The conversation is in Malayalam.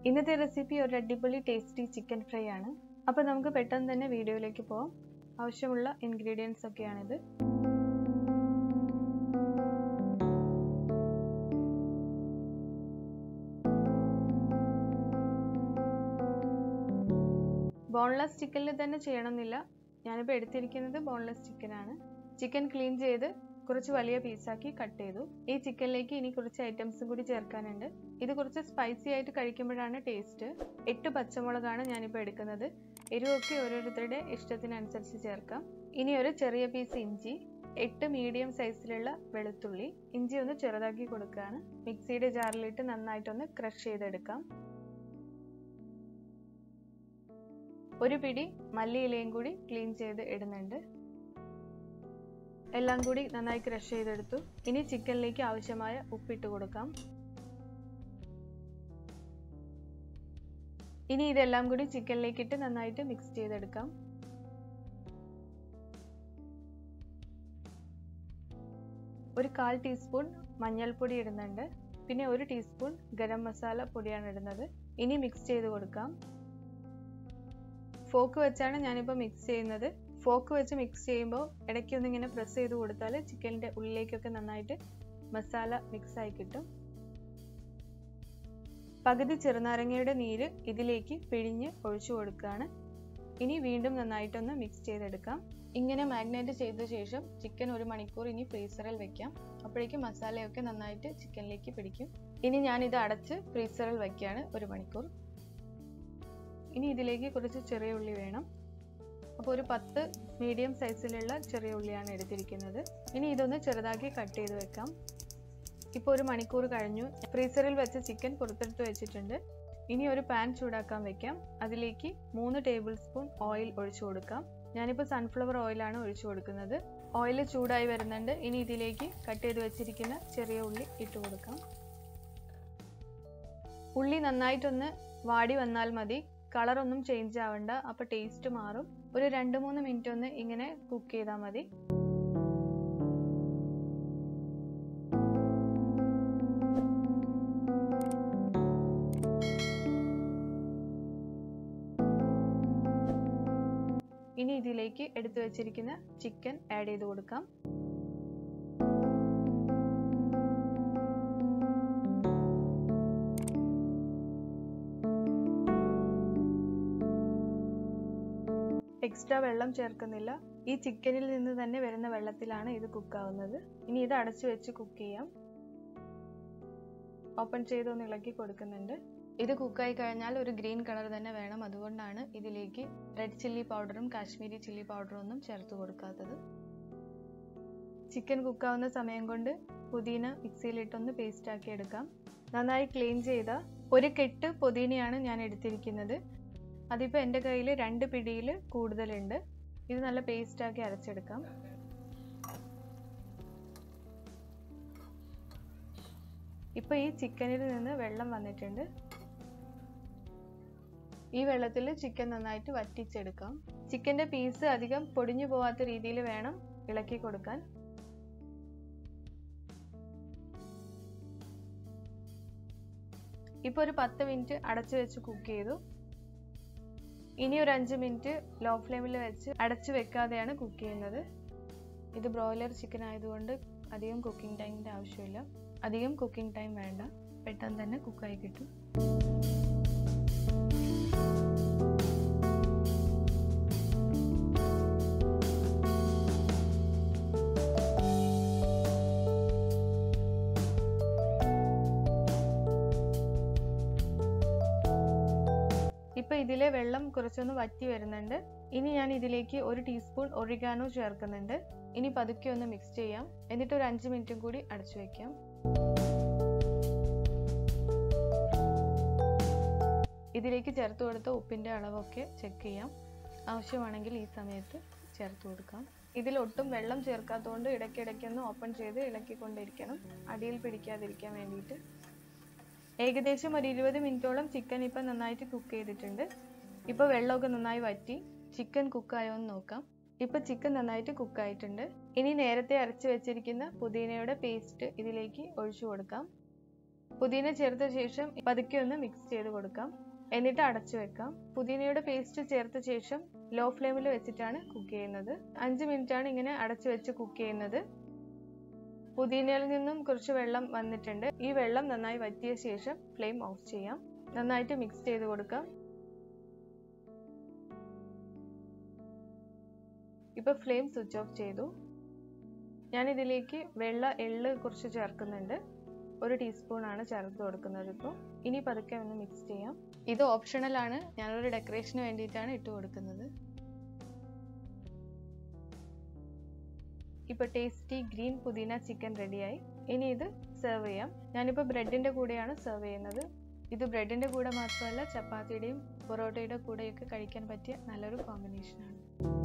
ഇന്നത്തെ റെസിപ്പി ഒരു അടിപൊളി ടേസ്റ്റി ചിക്കൻ ഫ്രൈ ആണ്. അപ്പോൾ നമുക്ക് പെട്ടെന്ന് തന്നെ വീഡിയോയിലേക്ക് പോകാം. ആവശ്യമുള്ള ഇൻഗ്രീഡിയൻസ് ഒക്കെയാണിത്. ബോൺലെസ് ചിക്കനിൽ തന്നെ ചെയ്യണമെന്നില്ല. ഞാനിപ്പോൾ എടുത്തിരിക്കുന്നത് ബോൺലെസ് ചിക്കൻ ആണ്. ചിക്കൻ ക്ലീൻ ചെയ്ത് കുറച്ച് വലിയ പീസാക്കി കട്ട് ചെയ്തു. ഈ ചിക്കനിലേക്ക് ഇനി കുറച്ച് ഐറ്റംസും കൂടി ചേർക്കാനുണ്ട്. ഇത് കുറച്ച് സ്പൈസി ആയിട്ട് കഴിക്കുമ്പോഴാണ് ടേസ്റ്റ്. 8 പച്ചമുളകാണ് ഞാനിപ്പോൾ എടുക്കുന്നത്. എരിവൊക്കെ ഓരോരുത്തരുടെ ഇഷ്ടത്തിനനുസരിച്ച് ചേർക്കാം. ഇനി ഒരു ചെറിയ പീസ് ഇഞ്ചി, 8 മീഡിയം സൈസിലുള്ള വെളുത്തുള്ളി. ഇഞ്ചി ഒന്ന് ചെറുതാക്കി കൊടുക്കുകയാണ്. മിക്സിയുടെ ജാറിലിട്ട് നന്നായിട്ടൊന്ന് ക്രഷ് ചെയ്തെടുക്കാം. ഒരു പിടി മല്ലിയിലയും കൂടി ക്ലീൻ ചെയ്ത് ഇടുന്നുണ്ട്. എല്ലാം കൂടി നന്നായി ക്രഷ് ചെയ്തെടുത്തു. ഇനി ചിക്കനിലേക്ക് ആവശ്യമായ ഉപ്പിട്ട് കൊടുക്കാം. ഇനി ഇതെല്ലാം കൂടി ചിക്കനിലേക്ക് ഇട്ട് നന്നായിട്ട് മിക്സ് ചെയ്തെടുക്കാം. ഒരു 1/4 ടീസ്പൂൺ മഞ്ഞൾപ്പൊടി ഇടുന്നുണ്ട്. പിന്നെ 1 ടീസ്പൂൺ ഗരം മസാല പൊടിയാണ് ഇടുന്നത്. ഇനി മിക്സ് ചെയ്ത് കൊടുക്കാം. ഫോക്ക് വെച്ചാണ് ഞാനിപ്പോൾ മിക്സ് ചെയ്യുന്നത്. ഫോക്ക് വെച്ച് മിക്സ് ചെയ്യുമ്പോൾ ഇടയ്ക്കൊന്ന് ഇങ്ങനെ പ്രസ് ചെയ്ത് കൊടുത്താൽ ചിക്കനിൻ്റെ ഉള്ളിലേക്കൊക്കെ നന്നായിട്ട് മസാല മിക്സ് ആയി കിട്ടും. പകുതി ചെറുനാരങ്ങയുടെ നീര് ഇതിലേക്ക് പിഴിഞ്ഞ് ഒഴിച്ചു കൊടുക്കുകയാണ്. ഇനി വീണ്ടും നന്നായിട്ടൊന്ന് മിക്സ് ചെയ്തെടുക്കാം. ഇങ്ങനെ മാഗ്നേറ്റ് ചെയ്ത ശേഷം ചിക്കൻ 1 മണിക്കൂർ ഇനി ഫ്രീസറിൽ വെക്കാം. അപ്പോഴേക്കും മസാലയൊക്കെ നന്നായിട്ട് ചിക്കനിലേക്ക് പിടിക്കും. ഇനി ഞാനിത് അടച്ച് ഫ്രീസറിൽ വയ്ക്കുകയാണ് 1 മണിക്കൂർ. ഇനി ഇതിലേക്ക് കുറച്ച് ചെറിയ ഉള്ളി വേണം. അപ്പോൾ ഒരു 10 മീഡിയം സൈസിലുള്ള ചെറിയ ഉള്ളിയാണ് എടുത്തിരിക്കുന്നത്. ഇനി ഇതൊന്ന് ചെറുതാക്കി കട്ട് ചെയ്ത് വെക്കാം. ഇപ്പോൾ 1 മണിക്കൂർ കഴിഞ്ഞു. ഫ്രീസറിൽ വെച്ച ചിക്കൻ പുറത്തെടുത്ത് വെച്ചിട്ടുണ്ട്. ഇനി ഒരു പാൻ ചൂടാക്കാൻ വെക്കാം. അതിലേക്ക് 3 ടേബിൾ സ്പൂൺ ഓയിൽ ഒഴിച്ചു കൊടുക്കാം. ഞാനിപ്പോൾ സൺഫ്ലവർ ഓയിലാണ് ഒഴിച്ചു കൊടുക്കുന്നത്. ഓയിൽ ചൂടായി വരുന്നുണ്ട്. ഇനി ഇതിലേക്ക് കട്ട് ചെയ്ത് വെച്ചിരിക്കുന്ന ചെറിയ ഉള്ളി ഇട്ട് കൊടുക്കാം. ഉള്ളി നന്നായിട്ടൊന്ന് വാടി വന്നാൽ മതി. കളറൊന്നും ചേഞ്ച് ആവണ്ട, അപ്പോൾ ടേസ്റ്റ് മാറും. ഒരു 2-3 മിനിറ്റ് ഒന്ന് ഇങ്ങനെ കുക്ക് ചെയ്താൽ മതി. ഇനി ഇതിലേക്ക് എടുത്തു വെച്ചിരിക്കുന്ന ചിക്കൻ ആഡ് ചെയ്ത് കൊടുക്കാം. എക്സ്ട്രാ വെള്ളം ചേർക്കുന്നില്ല. ഈ ചിക്കനിൽ നിന്ന് തന്നെ വരുന്ന വെള്ളത്തിലാണ് ഇത് കുക്കാവുന്നത്. ഇനി ഇത് അടച്ചു വെച്ച് കുക്ക് ചെയ്യാം. ഓപ്പൺ ചെയ്തൊന്ന് ഇളക്കി കൊടുക്കുന്നുണ്ട്. ഇത് കുക്കായി കഴിഞ്ഞാൽ ഒരു ഗ്രീൻ കളർ തന്നെ വേണം. അതുകൊണ്ടാണ് ഇതിലേക്ക് റെഡ് ചില്ലി പൗഡറും കാശ്മീരി ചില്ലി പൗഡറും ഒന്നും ചേർത്ത് കൊടുക്കാത്തത്. ചിക്കൻ കുക്കാവുന്ന സമയം കൊണ്ട് പുതിന മിക്സിയിലിട്ടൊന്ന് പേസ്റ്റ് ആക്കി എടുക്കാം. നന്നായി ക്ലീൻ ചെയ്ത ഒരു കെട്ട് പുതിനയാണ് ഞാൻ എടുത്തിരിക്കുന്നത്. അതിപ്പോൾ എൻ്റെ കയ്യിൽ 2 പിടിയിൽ കൂടുതലുണ്ട്. ഇത് നല്ല പേസ്റ്റ് ആക്കി അരച്ചെടുക്കാം. ഇപ്പോൾ ഈ ചിക്കനിൽ നിന്ന് വെള്ളം വന്നിട്ടുണ്ട്. ഈ വെള്ളത്തിൽ ചിക്കൻ നന്നായിട്ട് വറ്റിച്ചെടുക്കാം. ചിക്കൻ്റെ പീസ് അധികം പൊടിഞ്ഞു പോവാത്ത രീതിയിൽ വേണം ഇളക്കി കൊടുക്കാൻ. ഇപ്പോൾ ഒരു 10 മിനിറ്റ് അടച്ചു വെച്ച് കുക്ക് ചെയ്തു. ഇനി ഒരു 5 മിനിറ്റ് ലോ ഫ്ലെയിമിൽ വെച്ച് അടച്ചു വെക്കാതെയാണ് കുക്ക് ചെയ്യുന്നത്. ഇത് ബ്രോയിലർ ചിക്കൻ ആയതുകൊണ്ട് അധികം കുക്കിംഗ് ടൈമിൻ്റെ ആവശ്യമില്ല. അധികം കുക്കിംഗ് ടൈം വേണ്ട, പെട്ടെന്ന് തന്നെ കുക്കായി കിട്ടും. ഇപ്പോൾ ഇതിലെ വെള്ളം കുറച്ചൊന്ന് വറ്റി വരുന്നുണ്ട്. ഇനി ഞാൻ ഇതിലേക്ക് 1 ടീസ്പൂൺ ഒറിഗാനോ ചേർക്കുന്നുണ്ട്. ഇനി പതുക്കെ ഒന്ന് മിക്സ് ചെയ്യാം. എന്നിട്ട് ഒരു 5 മിനിറ്റും കൂടി അടച്ചു വയ്ക്കാം. ഇതിലേക്ക് ചേർത്ത് കൊടുത്ത ഉപ്പിൻ്റെ അളവൊക്കെ ചെക്ക് ചെയ്യാം. ആവശ്യമാണെങ്കിൽ ഈ സമയത്ത് ചേർത്ത് കൊടുക്കാം. ഇതിൽ ഒട്ടും വെള്ളം ചേർക്കാത്തതുകൊണ്ട് ഇടയ്ക്കിടയ്ക്കൊന്ന് ഓപ്പൺ ചെയ്ത് ഇളക്കിക്കൊണ്ടിരിക്കണം, അടിയിൽ പിടിക്കാതിരിക്കാൻ വേണ്ടിയിട്ട്. ഏകദേശം ഒരു 20 മിനിറ്റോളം ചിക്കൻ ഇപ്പം നന്നായിട്ട് കുക്ക് ചെയ്തിട്ടുണ്ട്. ഇപ്പോൾ വെള്ളമൊക്കെ നന്നായി വറ്റി. ചിക്കൻ കുക്കായോ എന്ന് നോക്കാം. ഇപ്പോൾ ചിക്കൻ നന്നായിട്ട് കുക്കായിട്ടുണ്ട്. ഇനി നേരത്തെ അരച്ച് വെച്ചിരിക്കുന്ന പുതിനയുടെ പേസ്റ്റ് ഇതിലേക്ക് ഒഴിച്ചു കൊടുക്കാം. പുതിന ചേർത്ത ശേഷം പതുക്കെ ഒന്ന് മിക്സ് ചെയ്ത് കൊടുക്കാം. എന്നിട്ട് അടച്ചു വെക്കാം. പുതിനയുടെ പേസ്റ്റ് ചേർത്ത ശേഷം ലോ ഫ്ലെയിമിൽ വെച്ചിട്ടാണ് കുക്ക് ചെയ്യുന്നത്. 5 മിനിറ്റ് ആണ് ഇങ്ങനെ അടച്ചു വെച്ച് കുക്ക് ചെയ്യുന്നത്. പുതിനയിൽ നിന്നും കുറച്ച് വെള്ളം വന്നിട്ടുണ്ട്. ഈ വെള്ളം നന്നായി വറ്റിയ ശേഷം ഫ്ലെയിം ഓഫ് ചെയ്യാം. നന്നായിട്ട് മിക്സ് ചെയ്ത് കൊടുക്കാം. ഇപ്പോൾ ഫ്ലെയിം സ്വിച്ച് ഓഫ് ചെയ്തു. ഞാൻ ഇതിലേക്ക് വെള്ള എള്ള് കുറച്ച് ചേർക്കുന്നുണ്ട്. 1 ടീസ്പൂൺ ആണ് ചേർത്ത് കൊടുക്കുന്നത്. ഇപ്പോൾ ഇനി പതുക്കെ ഒന്ന് മിക്സ് ചെയ്യാം. ഇത് ഓപ്ഷണൽ ആണ്, ഞാനൊരു ഡെക്കറേഷന് വേണ്ടിയിട്ടാണ് ഇട്ട് കൊടുക്കുന്നത്. ഇപ്പോൾ ടേസ്റ്റി ഗ്രീൻ പുതിന ചിക്കൻ റെഡിയായി. ഇനി ഇത് സെർവ് ചെയ്യാം. ഞാനിപ്പോൾ ബ്രെഡിൻ്റെ കൂടെയാണ് സെർവ് ചെയ്യുന്നത്. ഇത് ബ്രെഡിൻ്റെ കൂടെ മാത്രമല്ല, ചപ്പാത്തിയുടെയും പൊറോട്ടയുടെ കൂടെയൊക്കെ കഴിക്കാൻ പറ്റിയ നല്ലൊരു കോമ്പിനേഷനാണ്.